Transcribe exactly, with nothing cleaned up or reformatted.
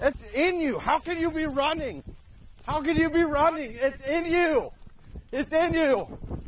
It's in you. How can you be running? How can you be running? It's in you. It's in you.